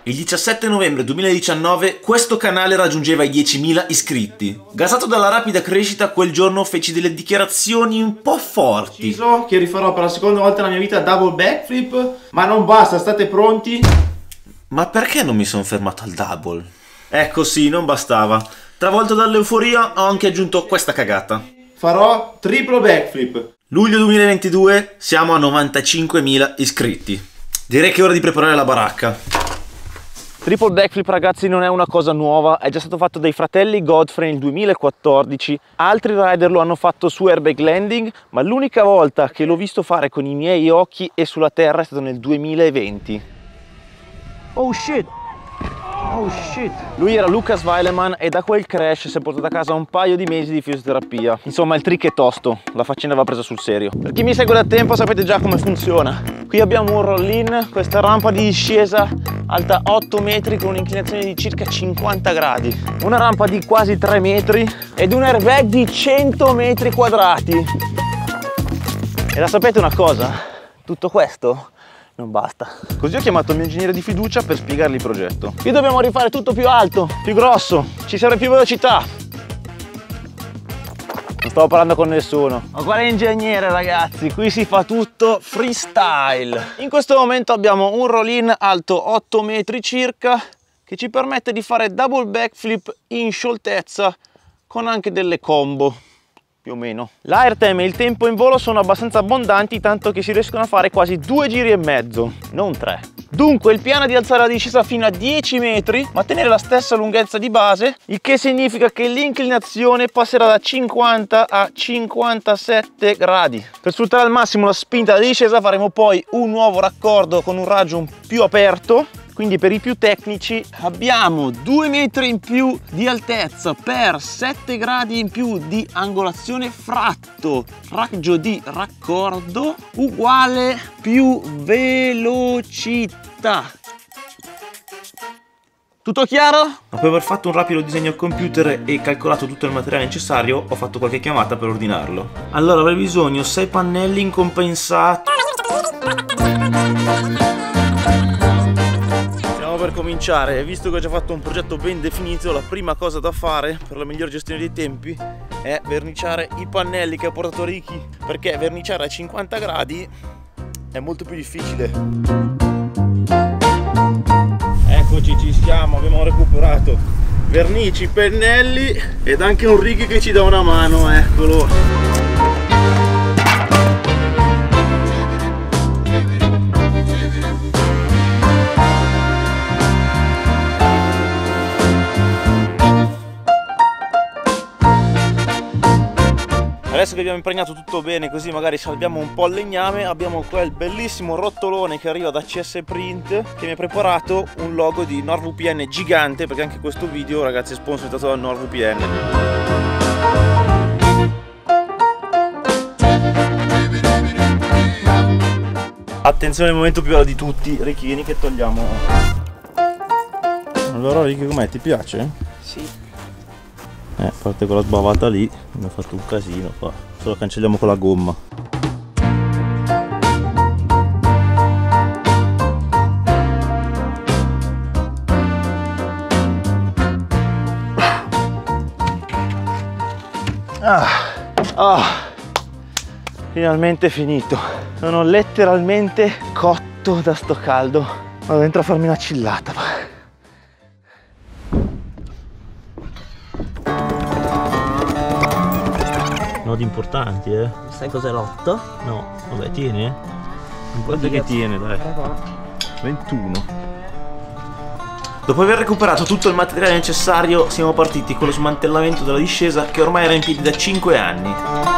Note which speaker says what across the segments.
Speaker 1: Il 17 novembre 2019 questo canale raggiungeva i 10.000 iscritti. Gasato dalla rapida crescita, quel giorno feci delle dichiarazioni un po' forti.
Speaker 2: Deciso che rifarò per la seconda volta nella mia vita double backflip, ma non basta, state pronti?
Speaker 1: Ma perché non mi sono fermato al double? Ecco sì, non bastava. Travolto dall'euforia ho anche aggiunto questa cagata.
Speaker 2: Farò triplo backflip.
Speaker 1: Luglio 2022, siamo a 95.000 iscritti. Direi che è ora di preparare la baracca.
Speaker 3: Triple backflip, ragazzi, non è una cosa nuova, è già stato fatto dai fratelli Godfrey nel 2014, altri rider lo hanno fatto su airbag landing, ma l'unica volta che l'ho visto fare con i miei occhi e sulla terra è stato nel 2020. Oh shit! Oh shit! Lui era Lucas Weileman e da quel crash si è portato a casa un paio di mesi di fisioterapia. Insomma, il trick è tosto, la faccenda va presa sul serio. Per chi mi segue da tempo sapete già come funziona. Qui abbiamo un roll-in, questa rampa di discesa alta 8 metri con un'inclinazione di circa 50 gradi. Una rampa di quasi 3 metri ed un airbag di 100 metri quadrati. E la sapete una cosa? Tutto questo non basta. Così ho chiamato il mio ingegnere di fiducia per spiegargli il progetto. Qui dobbiamo rifare tutto più alto, più grosso, ci serve più velocità. Non stavo parlando con nessuno. Ma quale ingegnere, ragazzi? Qui si fa tutto freestyle. In questo momento abbiamo un roll-in alto 8 metri circa che ci permette di fare double backflip in scioltezza con anche delle combo. Più o meno. L'airtime e il tempo in volo sono abbastanza abbondanti, tanto che si riescono a fare quasi 2 giri e mezzo, non 3. Dunque il piano è di alzare la discesa fino a 10 metri, ma tenere la stessa lunghezza di base, il che significa che l'inclinazione passerà da 50 a 57 gradi. Per sfruttare al massimo la spinta della discesa faremo poi un nuovo raccordo con un raggio più aperto. Quindi per i più tecnici abbiamo 2 metri in più di altezza per 7 gradi in più di angolazione fratto, raggio di raccordo uguale più velocità. Tutto chiaro?
Speaker 1: Dopo aver fatto un rapido disegno al computer e calcolato tutto il materiale necessario, ho fatto qualche chiamata per ordinarlo. Allora avrei bisogno 6 pannelli incompensati. Per cominciare, visto che ho già fatto un progetto ben definito, la prima cosa da fare per la migliore gestione dei tempi è verniciare i pannelli che ha portato Ricky, perché verniciare a 50 gradi è molto più difficile. Eccoci, ci siamo, abbiamo recuperato vernici, pennelli ed anche un Ricky che ci dà una mano, eccolo. Adesso che abbiamo impregnato tutto bene, così magari salviamo un po' il legname, abbiamo quel bellissimo rotolone che arriva da CS Print che mi ha preparato un logo di NordVPN gigante, perché anche questo video, ragazzi, è sponsorizzato da NordVPN. Attenzione al momento più bello di tutti, Ricky, vieni che togliamo. Allora Ricky, com'è? Ti piace?
Speaker 3: Sì.
Speaker 1: A parte quella sbavata lì, mi ha fatto un casino qua. Solo cancelliamo con la gomma.
Speaker 3: Finalmente finito. Sono letteralmente cotto da sto caldo. Vado dentro a farmi una chillata.
Speaker 1: Nodi importanti, eh?
Speaker 3: Sai cos'è l'8?
Speaker 1: No, vabbè, tiene? Guarda che tiene, dai. 21. Dopo aver recuperato tutto il materiale necessario, siamo partiti con lo smantellamento della discesa che ormai era in piedi da 5 anni.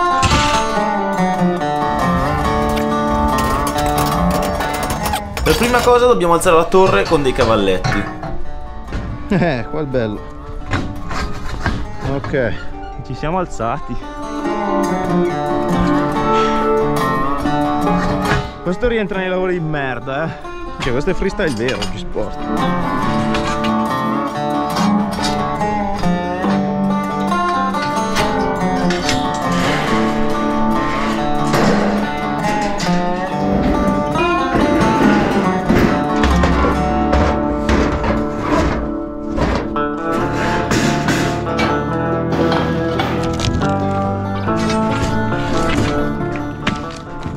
Speaker 1: Per prima cosa dobbiamo alzare la torre con dei cavalletti.
Speaker 2: Qua è bello. Ok.
Speaker 1: Ci siamo alzati.
Speaker 2: Questo rientra nei lavori di merda, eh. Cioè, questo è freestyle vero, G-Sport.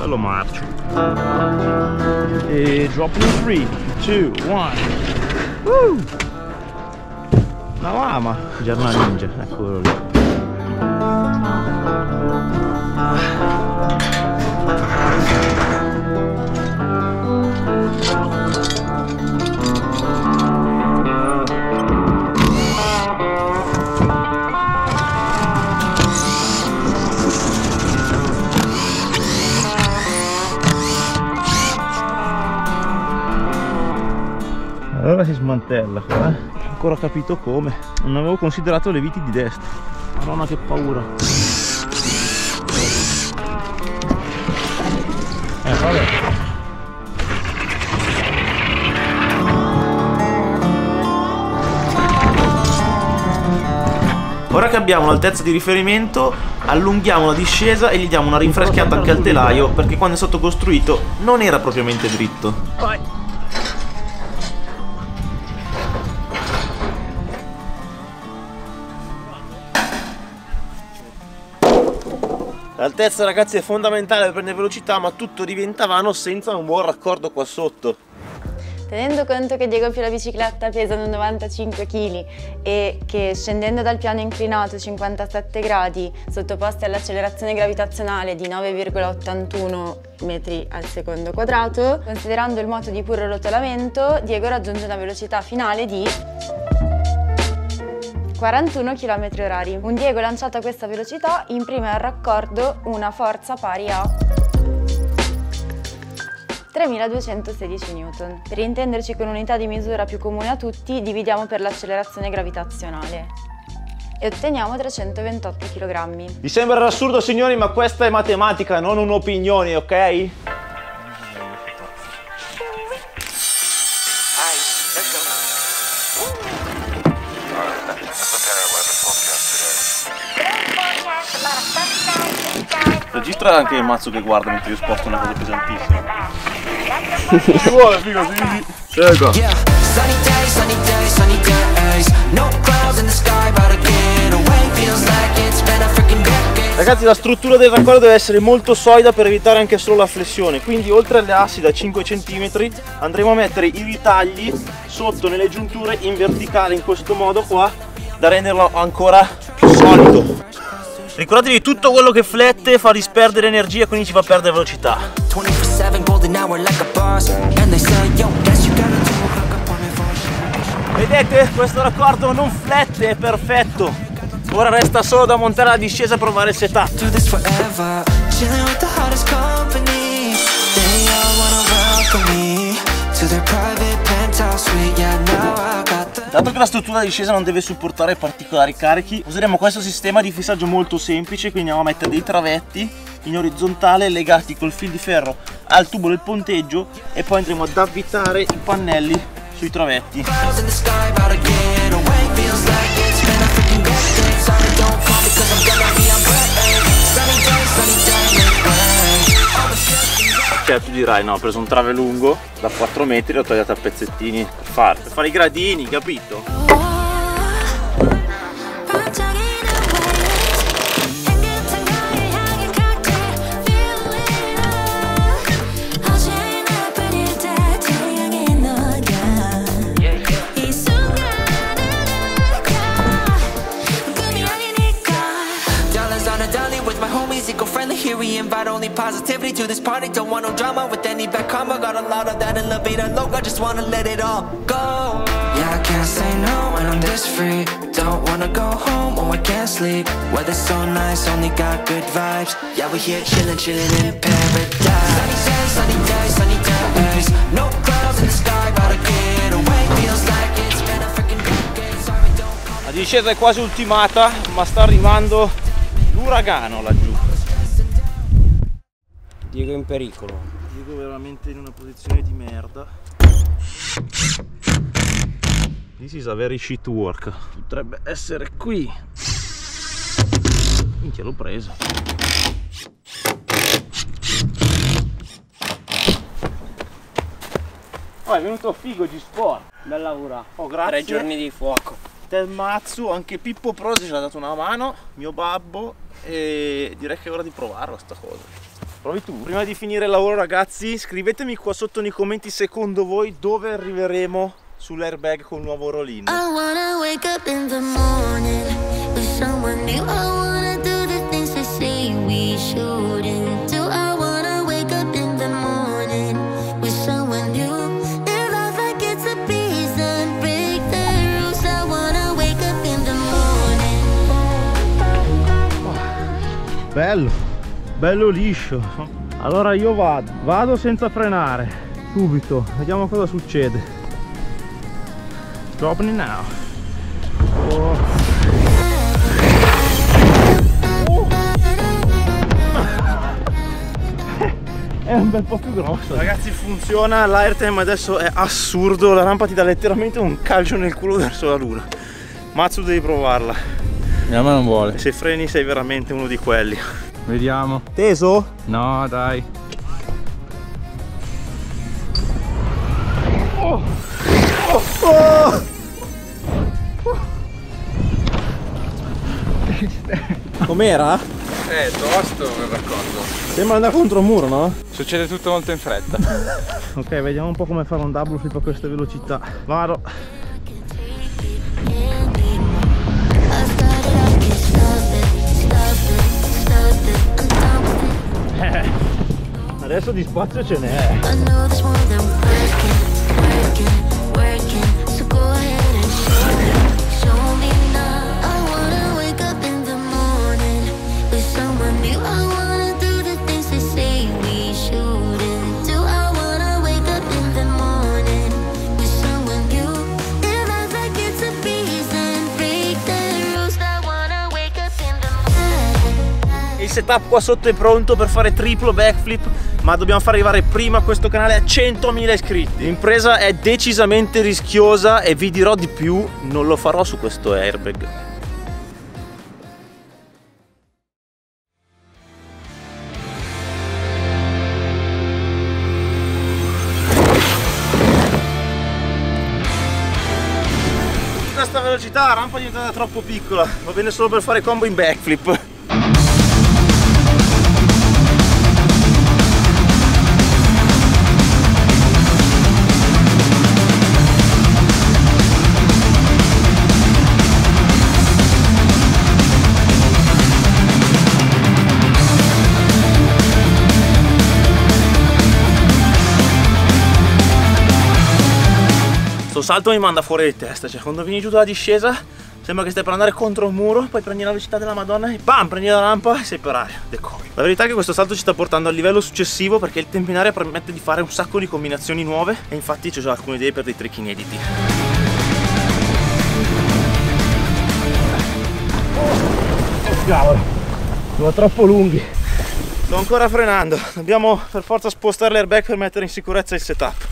Speaker 3: bello marcio. E drop in 3, 2, 1. La lama, Giarna Ninja, eccolo lì. Allora si smantella qua, non ho ancora capito come. Non avevo considerato le viti di destra. Madonna che paura. Vabbè.
Speaker 1: Ora che abbiamo l'altezza di riferimento, allunghiamo la discesa e gli diamo una rinfrescata anche al telaio, perché quando è stato costruito non era propriamente dritto.
Speaker 3: Vai.
Speaker 1: L'altezza, ragazzi, è fondamentale per prendere velocità, ma tutto diventa vano senza un buon raccordo qua sotto.
Speaker 4: Tenendo conto che Diego più la bicicletta pesano 95 kg e che scendendo dal piano inclinato 57 gradi, sottoposti all'accelerazione gravitazionale di 9,81 metri al secondo quadrato, considerando il moto di puro rotolamento, Diego raggiunge una velocità finale di 41 km/h. Un Diego lanciato a questa velocità imprime al raccordo una forza pari a 3216 Newton. Per intenderci con unità di misura più comune a tutti, dividiamo per l'accelerazione gravitazionale e otteniamo 328 kg.
Speaker 3: Vi sembra assurdo, signori, ma questa è matematica, non un'opinione, ok?
Speaker 1: Registra anche il mazzo che guarda mentre io sposto una cosa pesantissima. Ci vuole, figo, sì. Ecco. Ragazzi, la struttura del raccordo deve essere molto solida per evitare anche solo la flessione, quindi oltre alle assi da 5 cm andremo a mettere i ritagli sotto nelle giunture in verticale in questo modo qua, da renderlo ancora più solido. Ricordatevi, tutto quello che flette fa disperdere energia, quindi ci fa perdere velocità. Vedete? Questo raccordo non flette, è perfetto. Ora resta solo da montare la discesa e provare il setup. Dato che la struttura di discesa non deve supportare particolari carichi, useremo questo sistema di fissaggio molto semplice, quindi andiamo a mettere dei travetti in orizzontale legati col fil di ferro al tubo del ponteggio e poi andremo ad avvitare i pannelli sui travetti. Cioè, tu dirai, no, ho preso un trave lungo da 4 metri e l'ho tagliato a pezzettini per fare i gradini, capito?
Speaker 5: Here we invite only positivity to this party. Don't want no drama with any bad karma. Got a lot of that in La Vida Loca. Just wanna let it all go. Yeah, I can't say no when I'm this free. Don't wanna go home, oh I can't sleep. Weather's so nice, only got good vibes. Yeah, we're here chillin', chillin' in paradise. Sunny days, sunny days. No clouds in the sky, about to get away. Feels like it's been a freaking decade. Sorry, don't call me.
Speaker 3: La discesa è quasi ultimata, ma sta arrivando l'uragano laggiù.
Speaker 6: Diego in pericolo.
Speaker 1: Diego veramente in una posizione di merda.
Speaker 3: This is a very shit work.
Speaker 1: Potrebbe essere qui.
Speaker 3: Minchia, l'ho preso.
Speaker 1: Oh, è venuto figo G-Sport.
Speaker 6: Bel lavoro.
Speaker 1: Oh, grazie.
Speaker 6: 3 giorni di fuoco.
Speaker 1: Del mazzo, anche Pippo Prosi ci ha dato una mano, mio babbo, e direi che è ora di provarla sta cosa. Provi tu. Prima di finire il lavoro, ragazzi, scrivetemi qua sotto nei commenti secondo voi dove arriveremo sull'airbag con il nuovo roll-in.
Speaker 5: I wanna wake up in the morning with someone new. I wanna do the things they say we shouldn't do. I wanna wake up in the morning with someone new. Live life like it's a piece and break the rules. I wanna wake up in the morning.
Speaker 1: Bello, bello liscio. Allora io vado senza frenare, subito, vediamo cosa succede. Dropping it now. Oh. È un bel po' più grosso. Ragazzi, funziona, l'airtime adesso è assurdo, la rampa ti dà letteralmente un calcio nel culo verso la luna. Mazzo, devi provarla.
Speaker 3: Mia mamma non vuole.
Speaker 1: Se freni sei veramente uno di quelli.
Speaker 3: Vediamo.
Speaker 1: Teso?
Speaker 3: No, dai.
Speaker 1: Oh. Oh. Oh. Com'era?
Speaker 3: Tosto per racconto.
Speaker 1: Sembra andare contro un muro, no?
Speaker 3: Succede tutto molto in fretta.
Speaker 1: Ok, vediamo un po' come fare un double flip a queste velocità. Vado. Adesso di spazio ce n'è. Il setup qua sotto è pronto per fare triplo backflip, ma dobbiamo far arrivare prima questo canale a 100.000 iscritti. L'impresa è decisamente rischiosa e vi dirò di più, non lo farò su questo airbag. A sta velocità la rampa è diventata troppo piccola, va bene solo per fare combo in backflip. Sto salto mi manda fuori di testa, cioè quando vieni giù dalla discesa sembra che stai per andare contro un muro, poi prendi la velocità della Madonna e bam, prendi la rampa e sei per aria, decolli. La verità è che questo salto ci sta portando al livello successivo perché il tempo in aria permette di fare un sacco di combinazioni nuove e infatti ci sono alcune idee per dei trick inediti. Oh cavolo, sono troppo lunghi. Sto ancora frenando, dobbiamo per forza spostare l'airbag per mettere in sicurezza il setup.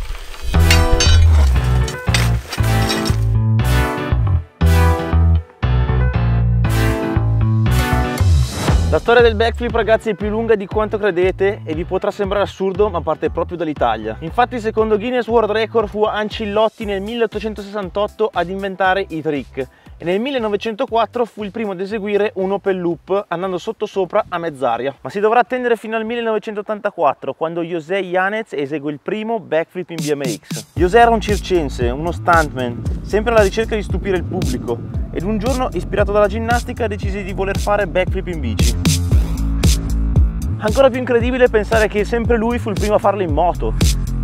Speaker 1: La storia del backflip, ragazzi, è più lunga di quanto credete e vi potrà sembrare assurdo, ma parte proprio dall'Italia. Infatti, secondo Guinness World Record, fu Ancillotti nel 1868 ad inventare i trick e nel 1904 fu il primo ad eseguire un open loop andando sottosopra a mezz'aria. Ma si dovrà attendere fino al 1984 quando José Yanez esegue il primo backflip in BMX. José era un circense, uno stuntman, sempre alla ricerca di stupire il pubblico, ed un giorno, ispirato dalla ginnastica, decise di voler fare backflip in bici. Ancora più incredibile pensare che sempre lui fu il primo a farlo in moto.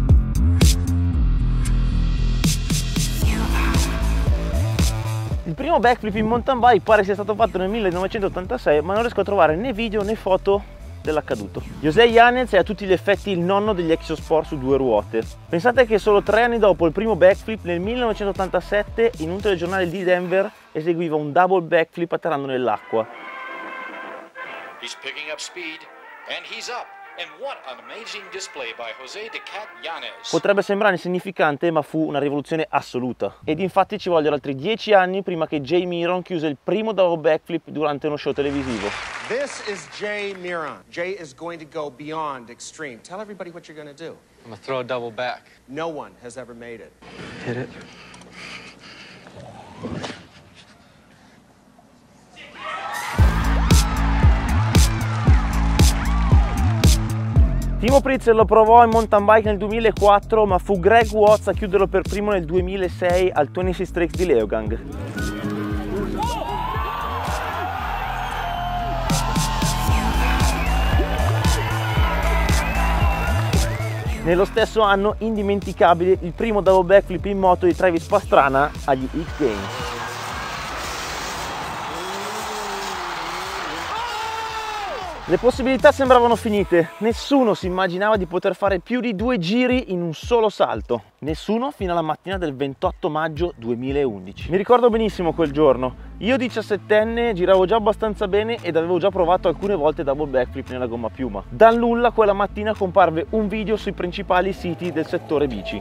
Speaker 1: Il primo backflip in mountain bike pare sia stato fatto nel 1986, ma non riesco a trovare né video né foto dell'accaduto. José Yanez è a tutti gli effetti il nonno degli exosport su due ruote. Pensate che solo 3 anni dopo il primo backflip, nel 1987, in un telegiornale di Denver, eseguiva un double backflip atterrando nell'acqua.
Speaker 7: He's picking up speed and he's up. And what an amazing display by José de Cat Yanez.
Speaker 1: Potrebbe sembrare insignificante, ma fu una rivoluzione assoluta. Ed infatti ci vogliono altri 10 anni prima che Jay Miron chiuse il primo double backflip durante uno show televisivo.
Speaker 8: This is Jay Miron. Jay is going to go beyond extreme. Tell everybody what you're going to do.
Speaker 9: I'm going to throw a double back.
Speaker 8: No one has ever made it.
Speaker 9: Hit it.
Speaker 3: Timo Pritchard lo provò in mountain bike nel 2004, ma fu Greg Watts a chiuderlo per primo nel 2006 al 26 Tricks di Leogang. Nello stesso anno, indimenticabile, il primo double backflip in moto di Travis Pastrana agli X Games. Le possibilità sembravano finite, nessuno si immaginava di poter fare più di 2 giri in un solo salto. Nessuno fino alla mattina del 28 maggio 2011. Mi ricordo benissimo quel giorno. Io 17enne giravo già abbastanza bene ed avevo già provato alcune volte double backflip nella gomma piuma. Dal nulla quella mattina comparve un video sui principali siti del settore bici.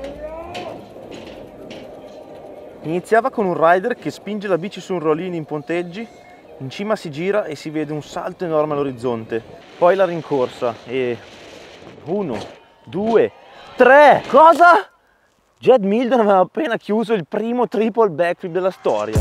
Speaker 3: Iniziava con un rider che spinge la bici su un rollino in ponteggi. In cima si gira e si vede un salto enorme all'orizzonte, poi la rincorsa e 1, 2, 3. Cosa? Jed Mildon aveva appena chiuso il primo triple backflip della storia.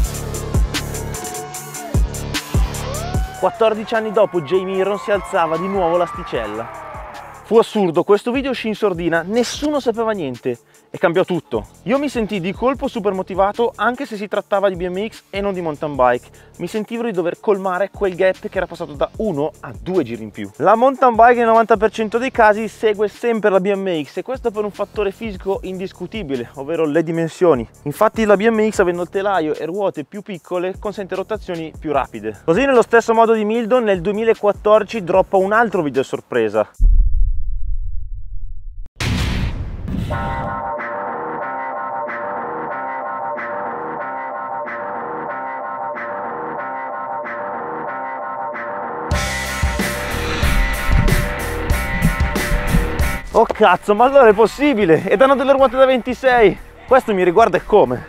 Speaker 3: 14 anni dopo Jay Miron si alzava di nuovo l'asticella. Fu assurdo, questo video uscì in sordina, nessuno sapeva niente e cambiò tutto. Io mi sentii di colpo super motivato anche se si trattava di BMX e non di mountain bike. Mi sentivo di dover colmare quel gap che era passato da 1 a 2 giri in più. La mountain bike nel 90% dei casi segue sempre la BMX e questo per un fattore fisico indiscutibile, ovvero le dimensioni. Infatti la BMX, avendo il telaio e ruote più piccole, consente rotazioni più rapide. Così nello stesso modo di Mildon nel 2014 droppa un altro video sorpresa. Oh cazzo, ma allora è possibile? Ed hanno delle ruote da 26! Questo mi riguarda e come?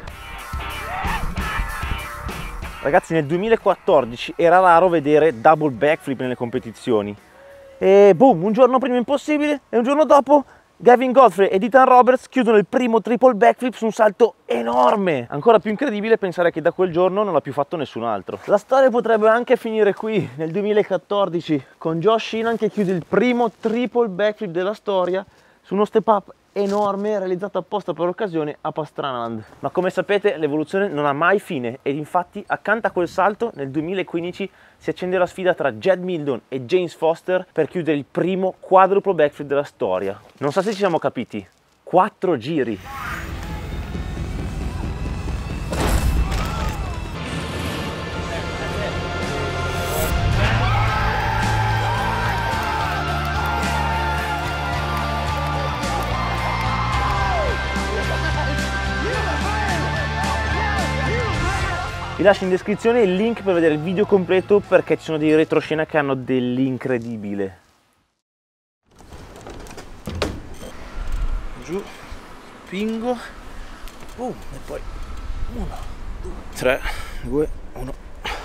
Speaker 3: Ragazzi, nel 2014 era raro vedere double backflip nelle competizioni. E boom, un giorno prima impossibile e un giorno dopo Gavin Godfrey e Ethan Roberts chiudono il primo triple backflip su un salto enorme. Ancora più incredibile pensare che da quel giorno non l'ha più fatto nessun altro. La storia potrebbe anche finire qui, nel 2014, con Josh Sheehan che chiude il primo triple backflip della storia su uno step up enorme realizzato apposta per l'occasione a Pastranaland. Ma come sapete l'evoluzione non ha mai fine ed infatti accanto a quel salto nel 2015 si accende la sfida tra Jed Mildon e James Foster per chiudere il primo quadruple backflip della storia. Non so se ci siamo capiti, 4 giri. Vi lascio in descrizione il link per vedere il video completo perché ci sono dei retroscena che hanno dell'incredibile. Giù, pingo, e poi 1, 2, 3, 2, 1.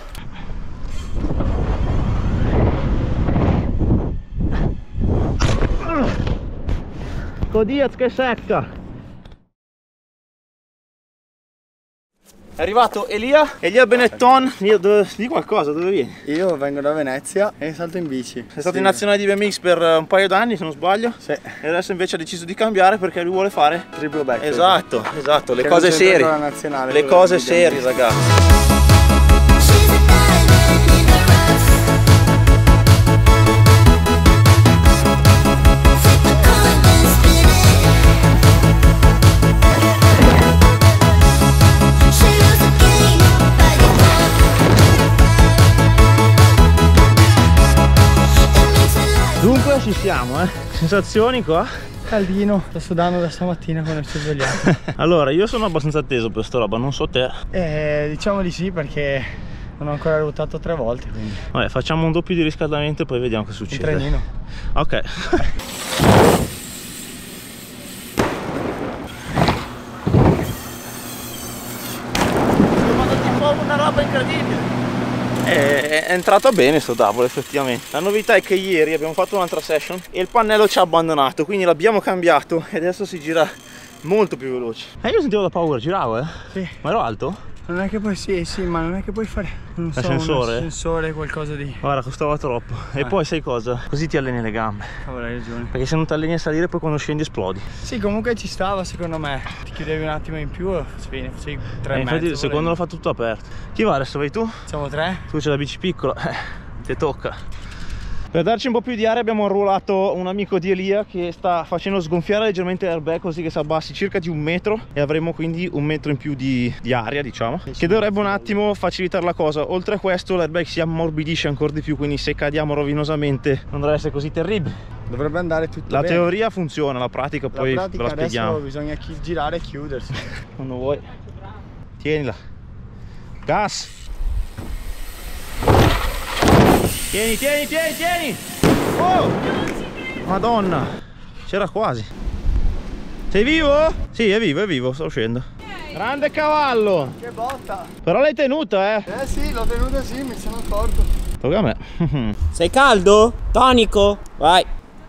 Speaker 3: Codiaz che secca! È arrivato Elia Benetton. Di qualcosa, dove vieni?
Speaker 9: Io vengo da Venezia e salto in bici.
Speaker 3: È stato in nazionale di BMX per un paio d'anni, se non sbaglio. Sì. E adesso invece ha deciso di cambiare perché lui vuole fare
Speaker 9: triple back.
Speaker 3: Esatto, le cose serie. Le cose serie, ragazzi. Dunque ci siamo, sensazioni qua?
Speaker 9: Caldino, sto sudando da stamattina quando ci ho svegliato.
Speaker 3: Allora, io sono abbastanza atteso per sta roba, non so te.
Speaker 9: Diciamo di sì perché non ho ancora ruotato 3 volte, quindi.
Speaker 3: Vabbè, facciamo un doppio di riscaldamento e poi vediamo che succede.
Speaker 9: Un trenino.
Speaker 3: Ok. Una roba incredibile. È entrato bene sto double effettivamente. La novità è che ieri abbiamo fatto un'altra session e il pannello ci ha abbandonato, quindi l'abbiamo cambiato e adesso si gira molto più veloce. Io sentivo da power, giravo Sì. Ma ero alto?
Speaker 9: Non è che poi sì, ma non è che puoi fare un sensore, qualcosa di...
Speaker 3: Guarda, costava troppo. E poi sai cosa? Così ti alleni le gambe.
Speaker 9: Cavolo, hai ragione.
Speaker 3: Perché se non ti alleni a salire, poi quando scendi esplodi.
Speaker 9: Sì, comunque ci stava secondo me. Ti chiudevi un attimo in più, fine, facevi 3
Speaker 3: infatti il secondo lo fa tutto aperto. Chi va adesso? Vai tu?
Speaker 9: Siamo 3?
Speaker 3: Tu c'è la bici piccola, ti tocca. Per darci un po' più di aria abbiamo arruolato un amico di Elia che sta facendo sgonfiare leggermente l'airbag così che si abbassi circa di 1 metro e avremo quindi 1 metro in più di aria, diciamo, che dovrebbe un attimo facilitare la cosa. Oltre a questo l'airbag si ammorbidisce ancora di più, quindi se cadiamo rovinosamente non dovrebbe essere così terribile.
Speaker 9: Dovrebbe andare tutto
Speaker 3: la
Speaker 9: bene.
Speaker 3: teoria funziona, la pratica poi ve la spieghiamo.
Speaker 9: Adesso bisogna girare e chiudersi.
Speaker 3: Quando vuoi. Tienila. Gas. Tieni! Oh! Madonna! C'era quasi. Sei vivo? Sì, è vivo, sto uscendo. Grande cavallo!
Speaker 9: Che botta!
Speaker 3: Però l'hai tenuta, eh?
Speaker 9: Eh sì, l'ho tenuta, sì, mi sono accorto.
Speaker 3: Tocca a me.
Speaker 6: Sei caldo? Tonico? Vai!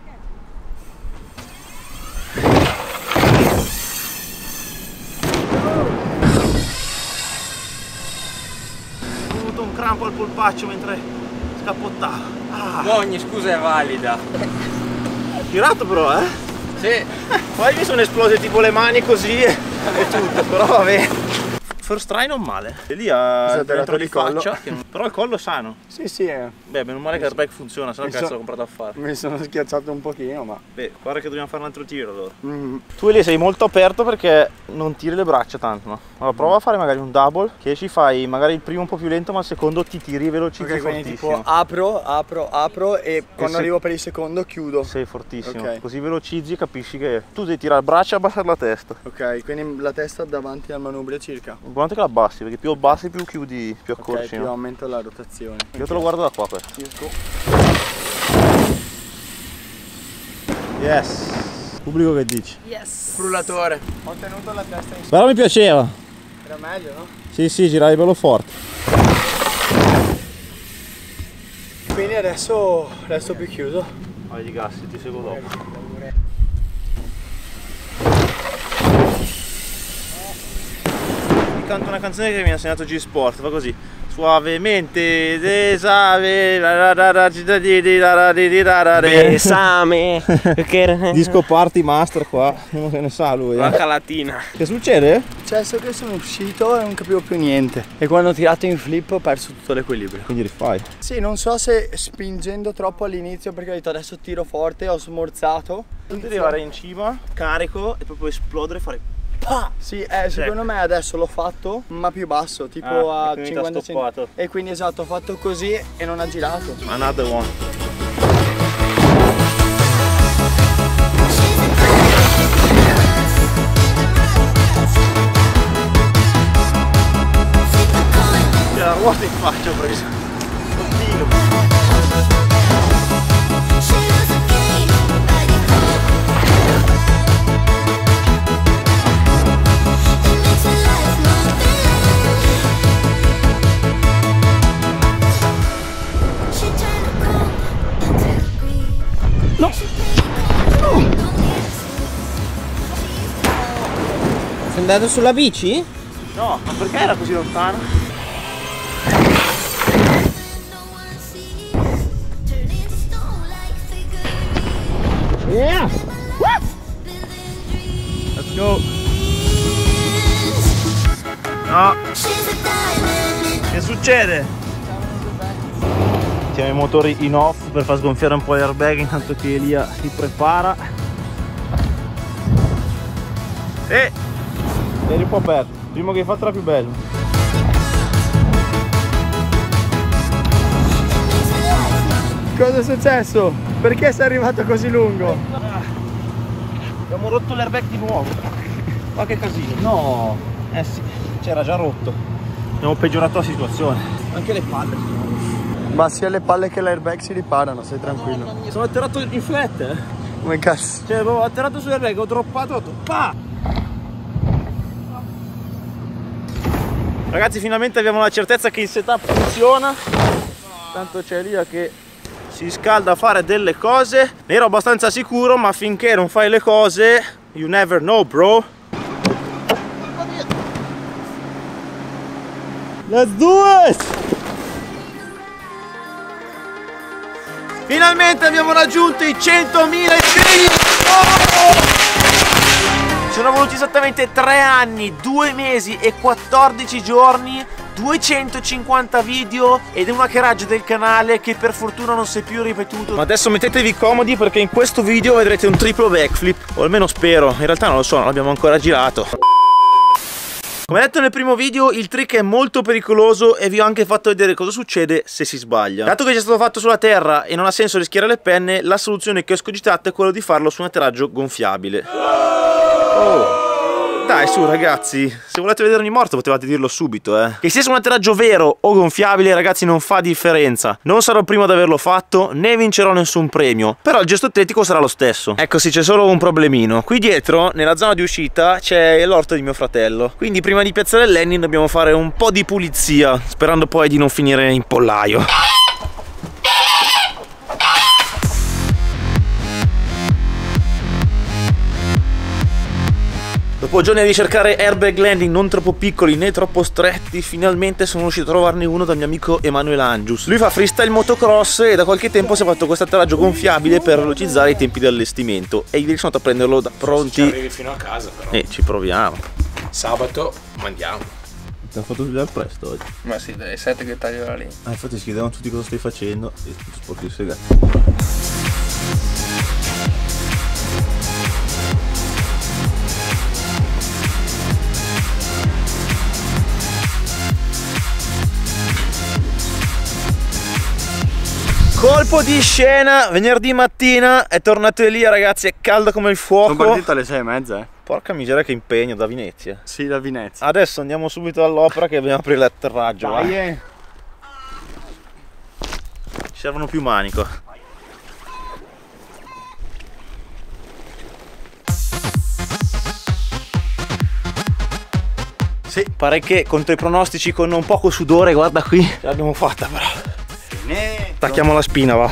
Speaker 3: Ho avuto un crampo al polpaccio mentre scappottavo.
Speaker 6: Ogni scusa è valida.
Speaker 3: Girato però, eh?
Speaker 6: Sì.
Speaker 3: Poi mi sono esplose tipo le mani così e tutto, però vabbè. First try non male. E lì ha dentro di faccia, però il collo è sano.
Speaker 9: Sì.
Speaker 3: Beh, meno male che l'airbag funziona, se no cazzo l'ho comprato a fare.
Speaker 9: Mi sono schiacciato un pochino, ma...
Speaker 3: Beh, guarda che dobbiamo fare un altro tiro allora. Tu lì sei molto aperto perché non tiri le braccia tanto, no? Allora prova a fare magari un double, che ci fai magari il primo un po' più lento, ma il secondo ti tiri velocissimo.
Speaker 9: Ok, quindi tipo apro e quando arrivo per il secondo chiudo.
Speaker 3: Sei fortissimo,
Speaker 9: Ok.
Speaker 3: così velocizzi e capisci che tu devi tirare il braccio e abbassare la testa.
Speaker 9: Ok, quindi la testa davanti al manubrio circa.
Speaker 3: Guardate che la abbassi, perché più abbassi più chiudi, più accorci.
Speaker 9: Ok, più
Speaker 3: no?
Speaker 9: aumento la rotazione.
Speaker 3: Io te lo guardo da qua questo. Yes. Pubblico che dici?
Speaker 6: Yes. Frullatore.
Speaker 9: Ho tenuto la testa in...
Speaker 3: Però mi piaceva.
Speaker 9: Era meglio, no?
Speaker 3: Sì, giravi bello forte.
Speaker 9: Quindi adesso più chiuso.
Speaker 3: Vai di gas, ti seguo dopo. Mi canto una canzone che mi ha insegnato G-Sport, fa così. Suavemente desave
Speaker 6: Besame.
Speaker 3: Disco party master qua, non se ne sa lui.
Speaker 6: La calatina.
Speaker 3: Che succede?
Speaker 9: È successo che sono uscito e non capivo più niente. E quando ho tirato in flip ho perso tutto l'equilibrio.
Speaker 3: Quindi rifai.
Speaker 9: Sì, non so se spingendo troppo all'inizio, perché ho detto adesso tiro forte, ho smorzato.
Speaker 3: Tu devi arrivare in cima, carico e proprio esplodere e fare pa!
Speaker 9: Sì, secondo me adesso l'ho fatto, ma più basso, tipo a 50 cm. E quindi esatto, ho fatto così e non ha girato.
Speaker 3: Another one. La ruota in faccia ho preso. Oddio.
Speaker 6: No. Sei andato sulla bici?
Speaker 3: No, ma perché era così lontano? Yeah! Let's go! No! Che succede? Mettiamo i motori in off per far sgonfiare un po' l'airbag intanto che Elia si prepara. E eri un po' aperto, prima che hai fatto era più bello.
Speaker 9: Cosa è successo? Perché sei arrivato così lungo?
Speaker 3: Abbiamo rotto l'airbag di nuovo. Ma che casino. No. Eh sì, c'era già rotto. Abbiamo peggiorato la situazione. Anche le palle.
Speaker 9: Ma sia le palle che l'airbag si riparano, stai tranquillo.
Speaker 3: Sono atterrato in flat, eh.
Speaker 9: Come cazzo?
Speaker 3: Cioè avevo atterrato sull'airbag, ho droppato, ho detto pa! Ragazzi, finalmente abbiamo la certezza che il setup funziona. Tanto c'è Elia che si scalda a fare delle cose. Ne ero abbastanza sicuro, ma finché non fai le cose, you never know, bro. Let's do it! Finalmente abbiamo raggiunto i 100.000 iscritti! Sono voluti esattamente 3 anni, 2 mesi e 14 giorni, 250 video ed un hackeraggio del canale che per fortuna non si è più ripetuto. Ma adesso mettetevi comodi perché in questo video vedrete un triplo backflip, o almeno spero, in realtà non lo so, non l'abbiamo ancora girato. Come detto nel primo video, il trick è molto pericoloso e vi ho anche fatto vedere cosa succede se si sbaglia. Dato che è già stato fatto sulla terra e non ha senso rischiare le penne, la soluzione che ho escogitato è quella di farlo su un atterraggio gonfiabile. Oh. Dai su ragazzi, se volete vedermi morto potevate dirlo subito, Che sia su un atterraggio vero o gonfiabile ragazzi non fa differenza. Non sarò il primo ad averlo fatto, né vincerò nessun premio, però il gesto atletico sarà lo stesso. Ecco sì, c'è solo un problemino. Qui dietro, nella zona di uscita, c'è l'orto di mio fratello. Quindi prima di piazzare il landing dobbiamo fare un po' di pulizia, sperando poi di non finire in pollaio. Dopo giorni a ricercare airbag landing non troppo piccoli né troppo stretti, finalmente sono riuscito a trovarne uno dal mio amico Emanuele Angius. Lui fa freestyle motocross e da qualche tempo si è fatto questo atterraggio gonfiabile per velocizzare i tempi di allestimento. E ieri sono andato a prenderlo da pronti.
Speaker 6: Ci arrivi fino a casa però.
Speaker 3: Ci proviamo.
Speaker 6: Sabato mandiamo.
Speaker 3: Ti ho fatto svegliare presto oggi.
Speaker 9: Ma sì, dalle 7 che taglio la linea.
Speaker 3: Infatti si chiedevano tutti cosa stai facendo e sporchi il segato. Colpo di scena, venerdì mattina è tornato Elia ragazzi, è caldo come il fuoco.
Speaker 9: Sono partito alle 6:30.
Speaker 3: Porca miseria che impegno da Venezia.
Speaker 9: Sì, da Venezia.
Speaker 3: Adesso andiamo subito all'opera che dobbiamo aprire l'atterraggio.
Speaker 9: Dai,
Speaker 3: Ci servono più manico. Sì, pare che contro i pronostici con un poco sudore, guarda qui, ce l'abbiamo fatta però. Attacchiamo la spina, va.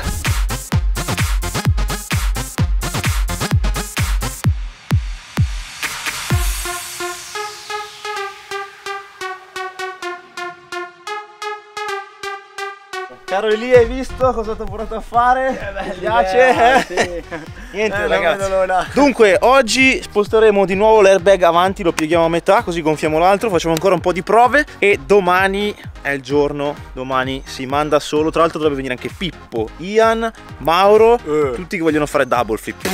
Speaker 3: Caro Elia, hai visto cosa ti ho portato a fare? Ti piace?
Speaker 9: Sì.
Speaker 3: Niente ragazzi. Dunque oggi sposteremo di nuovo l'airbag avanti, lo pieghiamo a metà così gonfiamo l'altro, facciamo ancora un po' di prove e domani è il giorno, domani si manda solo, tra l'altro dovrebbe venire anche Pippo, Ian, Mauro, tutti che vogliono fare double flip.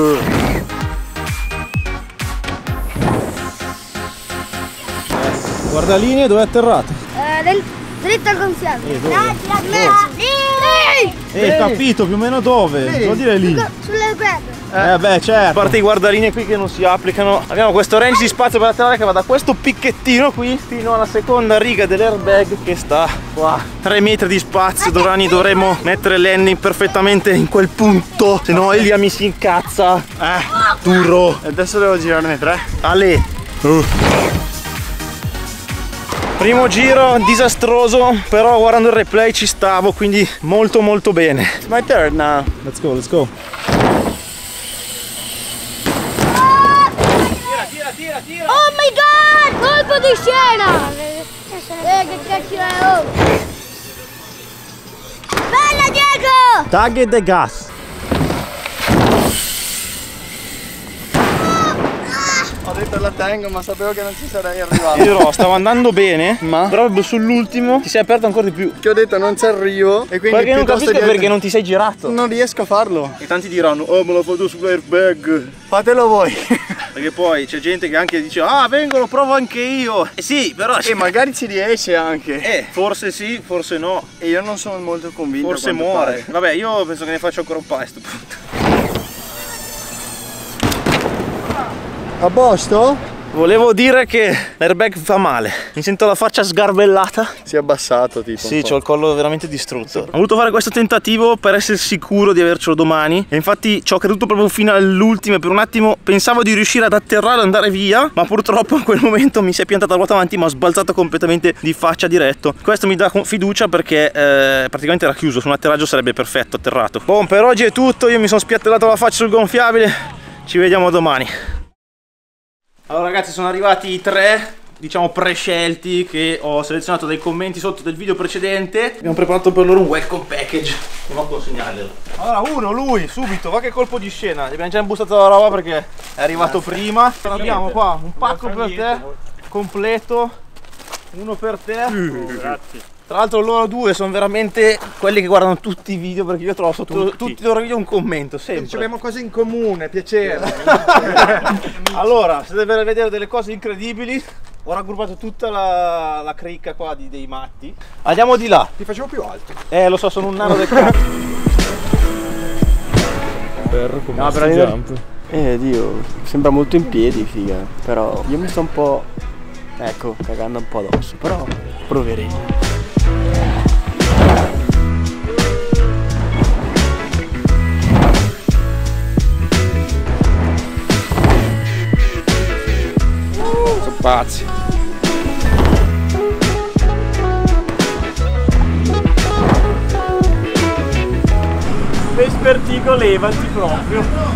Speaker 1: Guardalinee, dove è atterrato?
Speaker 10: Dritto al gonfiabile.
Speaker 1: Capito più o meno dove? Vuol dire lì.
Speaker 10: Sulle guerre.
Speaker 3: Beh certo. A parte i guardalinee qui che non si applicano, abbiamo questo range di spazio per atterrare che va da questo picchettino qui fino alla seconda riga dell'airbag che sta qua. 3 metri di spazio, domani dovremo mettere landing perfettamente in quel punto, se no Elia mi si incazza. Duro.
Speaker 9: Adesso devo girarne 3.
Speaker 3: Ale. Primo giro disastroso, però guardando il replay ci stavo, quindi molto molto bene.
Speaker 9: It's my turn now.
Speaker 1: Let's go, let's go.
Speaker 10: Tira. Oh my god! Colpo di scena! Che cacchio è? Bella Diego!
Speaker 1: Tag e the gas.
Speaker 9: Ho detto la tengo, ma sapevo che non ci sarei arrivato.
Speaker 3: Io dirò, stavo andando bene, ma proprio sull'ultimo ti sei aperto ancora di più.
Speaker 9: Che ho detto non ci arrivo e quindi
Speaker 3: perché non capisco perché non ti sei girato.
Speaker 9: Non riesco a farlo.
Speaker 3: E tanti diranno, oh me l'ho fatto sull'airbag.
Speaker 9: Fatelo voi.
Speaker 3: Perché poi c'è gente che anche dice, ah vengo, lo provo anche io. Sì, però
Speaker 9: e magari ci riesce anche.
Speaker 3: Forse sì, forse no.
Speaker 9: E io non sono molto convinto.
Speaker 3: Forse muore. Vabbè, io penso che ne faccio ancora un paio a questo punto.
Speaker 9: A posto?
Speaker 3: Volevo dire che l'airbag fa male. Mi sento la faccia sgarbellata.
Speaker 9: Si è abbassato tipo.
Speaker 3: Sì, c'ho il collo veramente distrutto. Ho voluto fare questo tentativo per essere sicuro di avercelo domani. E infatti ci ho creduto proprio fino all'ultimo. E per un attimo pensavo di riuscire ad atterrare e andare via. Ma purtroppo in quel momento mi si è piantata la ruota avanti. Ma ho sbalzato completamente di faccia diretto. Questo mi dà fiducia perché praticamente era chiuso. Su un atterraggio sarebbe perfetto atterrato. Buon, per oggi è tutto. Io mi sono spiattellato la faccia sul gonfiabile. Ci vediamo domani. Allora ragazzi, sono arrivati i 3
Speaker 1: diciamo prescelti che ho selezionato dai commenti sotto del video precedente. Abbiamo preparato per loro un welcome package, andiamo a consegnarglielo. Allora lui subito, va che colpo di scena, gli abbiamo già imbustato la roba perché è arrivato prima. Abbiamo qua un pacco per te completo, uno per te.
Speaker 2: Grazie.
Speaker 1: Tra l'altro loro due sono veramente quelli che guardano tutti i video, perché io trovo sotto tutti i loro video un commento, sempre.
Speaker 8: Abbiamo cose in comune, piacere.
Speaker 1: Allora, se deve vedere delle cose incredibili, ho raggruppato tutta la cricca qua dei matti. Andiamo di là.
Speaker 8: Ti facevo più alto.
Speaker 1: Lo so, sono un nano del cazzo.
Speaker 9: No, però Dio, sembra molto in piedi, figa. Però io mi sto un po', ecco, cagando un po' addosso, però proveremo.
Speaker 6: Sono pazzi.
Speaker 2: Vespertigo, levati proprio.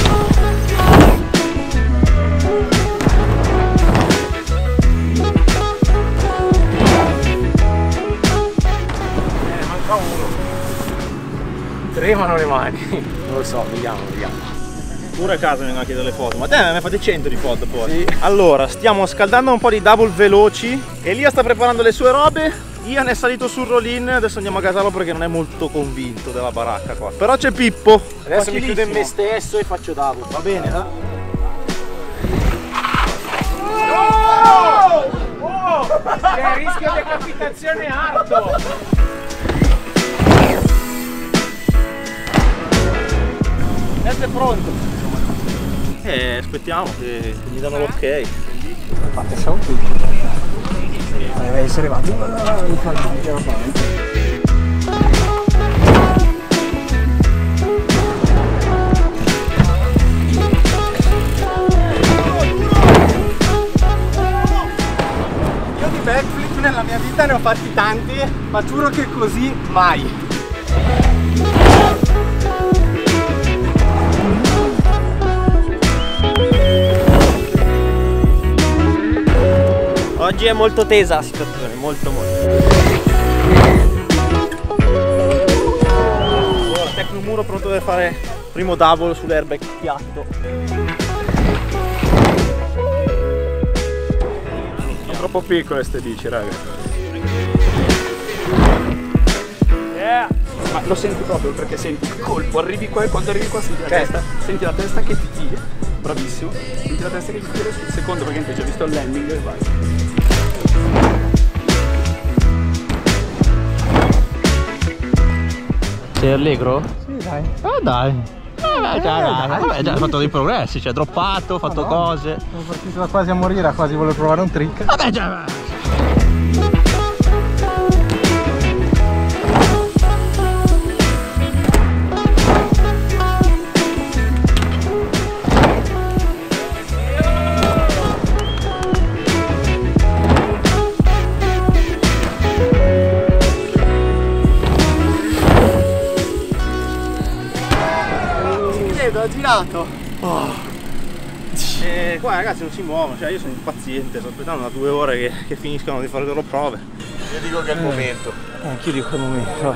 Speaker 2: Manca uno. Tremano le mani. Non lo so, vediamo.
Speaker 1: Pure a casa mi vengono a chiedere le foto, ma te ne fate 100 di foto poi. Sì. Allora, stiamo scaldando un po' di double veloci. Elia sta preparando le sue robe. Ian è salito sul roll-in, adesso andiamo a gasarlo perché non è molto convinto della baracca qua. Però c'è Pippo.
Speaker 2: Adesso mi chiudo in me stesso e faccio double.
Speaker 1: Va bene, eh?
Speaker 2: C'è il rischio di decapitazione alto.
Speaker 1: Adesso è pronto. Aspettiamo che mi danno l'ok.
Speaker 9: Infatti siamo qui. Deve essere arrivato.
Speaker 2: Io di backflip nella mia vita ne ho fatti tanti, ma giuro che così mai.
Speaker 3: Oggi è molto tesa la situazione, molto.
Speaker 1: Allora, Tecnomuro pronto per fare primo double sull'airbag piatto.
Speaker 2: Sono troppo piccole ste bici, raga. Ma lo senti proprio perché senti il colpo, arrivi qua e quando arrivi qua senti la testa, senti la testa che ti tira. Bravissimo, senti la testa che ti tira sul secondo perché hai già visto il landing e vai.
Speaker 3: Sei allegro? Sì, dai. Dai. Vabbè, già hai fatto dei progressi, cioè droppato, fatto cose.
Speaker 2: Sono partito da quasi a morire, quasi volevo provare un trick.
Speaker 3: Vabbè, già.
Speaker 2: Ho girato.
Speaker 1: Qua ragazzi non si muovono, cioè io sono impaziente, sto aspettando da 2 ore che finiscano di fare le loro prove.
Speaker 6: Io dico che è il momento.
Speaker 1: Anch'io dico che è il momento.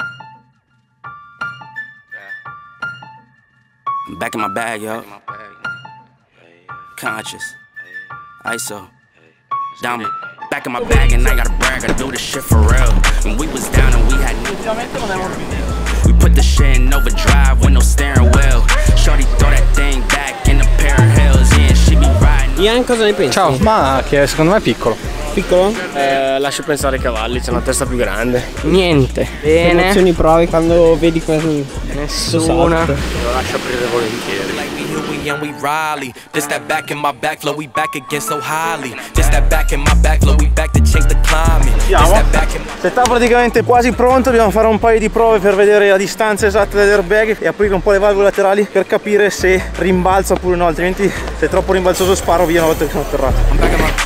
Speaker 5: I'm back in my bag, yo. Conscious. ISO. Down. Back in my bag and I gotta brag, I do this shit for real. And we was down and we had
Speaker 1: Ultimamente non è morbidino.
Speaker 5: We put the shit in overdrive with no steering wheel. Shorty throw that thing back in a pair of heels. Yeah, she be riding.
Speaker 3: Ian, cosa ne pensi?
Speaker 2: Ciao, ma che secondo me è piccolo.
Speaker 3: Piccolo?
Speaker 2: Lascia pensare ai cavalli, c'è una testa più grande.
Speaker 3: Niente.
Speaker 9: Che emozioni provi quando vedi cosa?
Speaker 3: Nessuna.
Speaker 2: Lo lascio aprire volentieri.
Speaker 5: And we rally. This that back in my back flow, we back again so highly. This that back in my back flow, we back to change the climate.
Speaker 1: Setup praticamente quasi pronto, dobbiamo fare un paio di prove per vedere la distanza esatta dell'airbag e aprire un po' le valvole laterali per capire se rimbalza oppure no, altrimenti se è troppo rimbalzoso sparo via una volta che sono atterrato.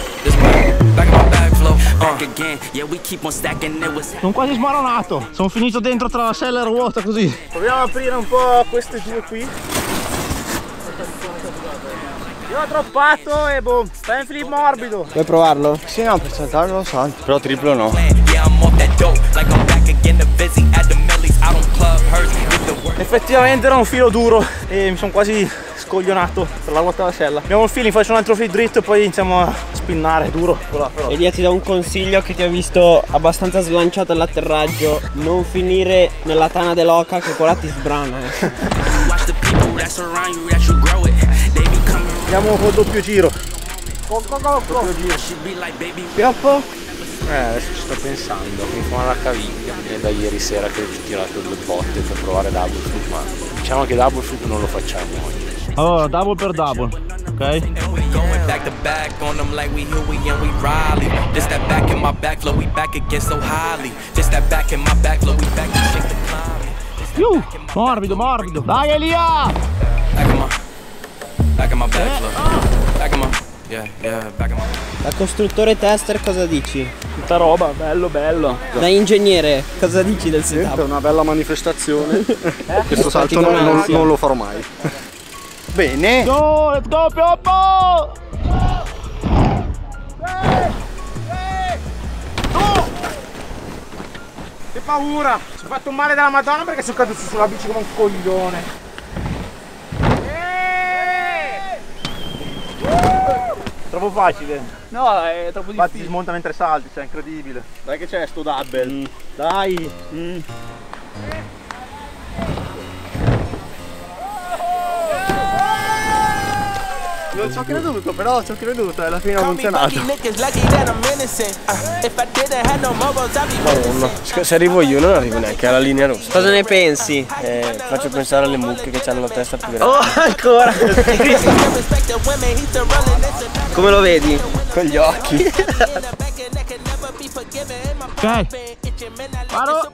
Speaker 1: Sono quasi smaronato, sono finito dentro tra la sella e la ruota così. Proviamo ad aprire un po' queste due qui. Io ho droppato e boom, fai un flip morbido.
Speaker 9: Vuoi provarlo? Sì, no, per saltare non lo so. Però triplo no.
Speaker 1: Effettivamente era un filo duro e mi sono quasi scoglionato per la ruota d'ascella. Abbiamo un feeling, faccio un altro flip dritto e poi iniziamo a spinnare duro. Però.
Speaker 9: Elia ti do un consiglio che ti ho visto abbastanza slanciato all'atterraggio: non finire nella tana dell'oca, che quella ti sbrana.
Speaker 1: Andiamo col doppio giro.
Speaker 9: Doppio giro. Pioppo?
Speaker 6: Adesso ci sto pensando, mi fa una caviglia. È da ieri sera che ci ho tirato 2 botte per provare double flip, ma diciamo che double flip non lo facciamo oggi.
Speaker 3: Allora, double per double, ok? Morbido, morbido. Dai Elia!
Speaker 9: Da costruttore tester cosa dici?
Speaker 2: Tutta roba, bello bello.
Speaker 9: Da ingegnere cosa dici del setup?
Speaker 11: È una bella manifestazione. Questo salto non lo farò mai. Bene.
Speaker 3: Go, let's go Pioppo!
Speaker 1: Che paura! Mi sono fatto male dalla Madonna perché sono caduto sulla bici come un coglione. Troppo facile.
Speaker 2: No, è troppo difficile.
Speaker 1: Infatti si smonta mentre salti, cioè è incredibile. Dai che c'è sto double. Dai.
Speaker 11: Non ci ho creduto, però ci ho creduto e alla fine ha funzionato. Madonna, se arrivo io non arrivo neanche alla linea rossa.
Speaker 9: Cosa ne pensi?
Speaker 11: Faccio pensare alle mucche che hanno la testa più grande.
Speaker 9: Oh, ancora! Come lo vedi?
Speaker 11: Con gli occhi.
Speaker 3: Ok. Paro.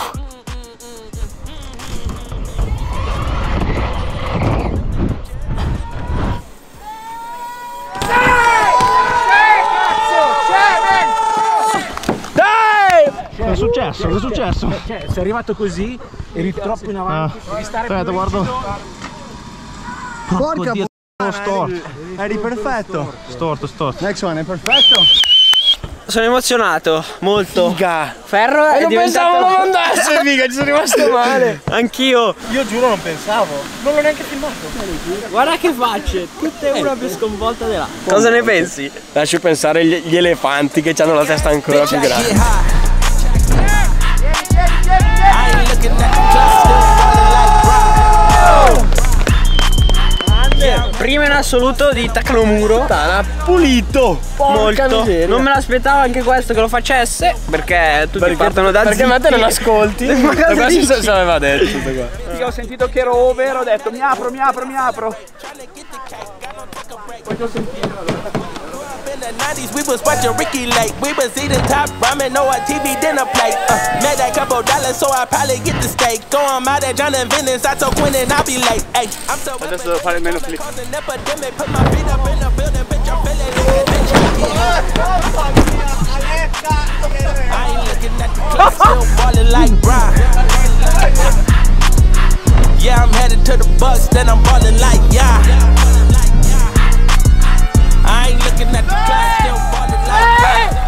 Speaker 3: Cosa è successo? Cosa è successo?
Speaker 1: Cioè, sei arrivato così, eri troppo in avanti. Devi stare
Speaker 3: aspetta, guardo.
Speaker 11: Porca
Speaker 3: Dio, storto.
Speaker 11: Eri perfetto.
Speaker 3: Storto.
Speaker 11: Next one, è perfetto.
Speaker 9: Sono emozionato, molto.
Speaker 11: Figa.
Speaker 9: Ferro è
Speaker 11: non
Speaker 9: diventato...
Speaker 11: pensavo lo mandasse, figa, ci sono rimasto male.
Speaker 9: Anch'io.
Speaker 1: Io giuro non pensavo. Non l'ho neanche filmato.
Speaker 9: Guarda che facce, tutte una più sconvolta dell'altra. Cosa ne pensi?
Speaker 11: Lascio pensare gli elefanti che hanno la testa ancora più grande.
Speaker 9: Prima in assoluto di Takamuro.
Speaker 11: Pulito.
Speaker 9: Molto. Non me l'aspettavo anche questo che lo facesse, perché tutti partono da
Speaker 11: perché a te non ascolti. Ma se l'aveva detto tutto qua.
Speaker 2: Io ho sentito che ero over, ho detto mi apro. Poi ti ho sentito.
Speaker 5: In the 90s, we was watching Ricky Lake. We was eating top ramen, no TV dinner plate. Made that couple dollars, so I probably get the steak. Go on out at John and Venice, I told Quinn and I'll be late. Ay, I'm so
Speaker 2: adesso devo fare il meno flip.
Speaker 5: epidemic, put my feet up in the building, bitch, I'm feeling I ain't looking at the clock, still ballin' like Brian. Yeah, I'm headed to the Bucks, then I'm ballin' like yeah. I ain't looking at the clock, still ballin' like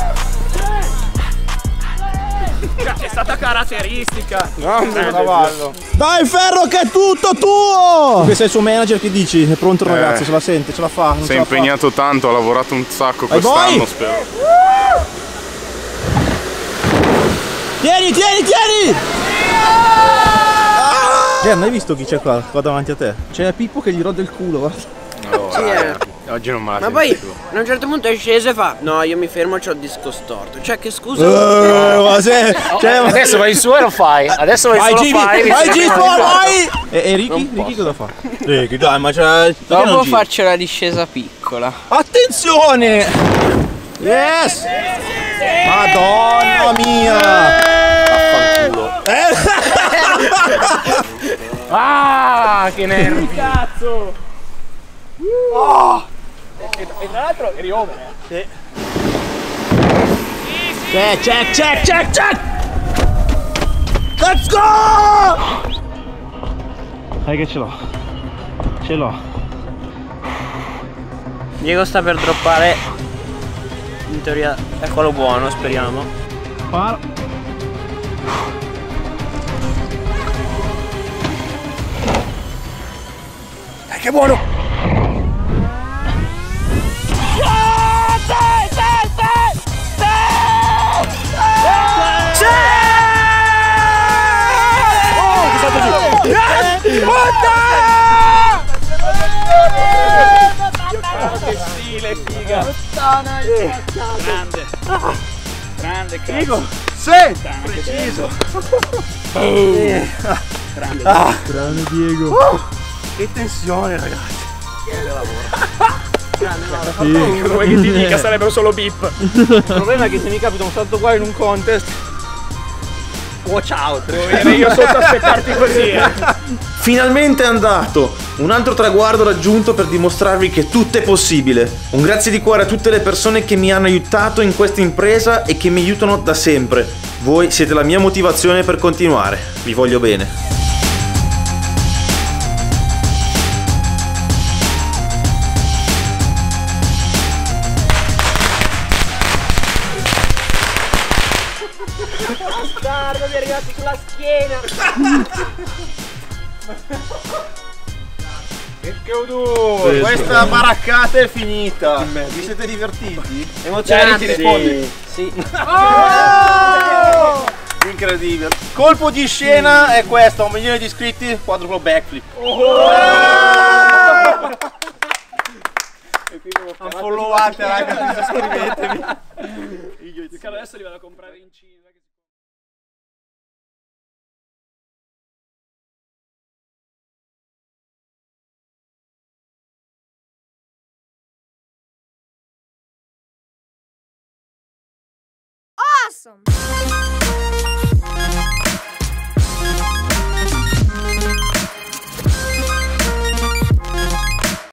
Speaker 2: È stata caratteristica.
Speaker 1: Grande cavallo.
Speaker 3: Dai Ferro che è tutto tuo!
Speaker 1: Questo è il suo manager, che dici? È pronto il ragazzo, ce la sente, ce la fa.
Speaker 6: Si è impegnato tanto, ha lavorato un sacco quest'anno, spero.
Speaker 3: Tieni!
Speaker 1: Hai visto chi c'è qua davanti a te? C'è Pippo che gli rode il culo, guarda.
Speaker 6: Oggi non me la
Speaker 9: Ma poi a un certo punto è sceso e fa: no, io mi fermo, c'ho il disco storto. Cioè che scusa.
Speaker 11: Adesso vai su e lo fai. Adesso vai su e lo fai.
Speaker 3: Vai G-Sport, vai!
Speaker 1: E Ricky cosa fa? Ricky, dai, ma c'è.
Speaker 9: Dopo faccio la discesa piccola.
Speaker 1: Attenzione! Yes! Madonna mia! Vaffanculo.
Speaker 2: Ah, che nervi! Cazzo! Oh! E tra l'altro eri over.
Speaker 1: Sì.
Speaker 3: Check! Let's go! Dai che ce l'ho. Diego sta per droppare, in teoria è quello buono, speriamo.
Speaker 9: Che buono!
Speaker 2: Che stile, figa! Grande! Grande, cazzo!
Speaker 9: Sì!
Speaker 2: Preciso! Grande!
Speaker 9: Grande Diego!
Speaker 3: Che tensione, ragazzi!
Speaker 2: Come che ti dica, sarebbero solo beep!
Speaker 3: Il problema è che se mi capita un salto qua in un contest, watch out!
Speaker 2: Devo venire io sotto a aspettarti così,
Speaker 1: Finalmente è andato! Un altro traguardo raggiunto per dimostrarvi che tutto è possibile. Un grazie di cuore a tutte le persone che mi hanno aiutato in questa impresa e che mi aiutano da sempre. Voi siete la mia motivazione per continuare. Vi voglio bene.
Speaker 3: Bastardo, mi è arrivato sulla schiena!
Speaker 2: Che odore!
Speaker 3: Questa baraccata è finita! Vi siete divertiti?
Speaker 2: Emozionati, ti rispondi?
Speaker 3: Sì. Oh! Incredibile! Colpo di scena è questo, 1 milione di iscritti, quadruplo backflip. Unfollowate, ragazzi, iscrivetevi.
Speaker 2: Adesso li vado a comprare in Cina.
Speaker 10: Awesome!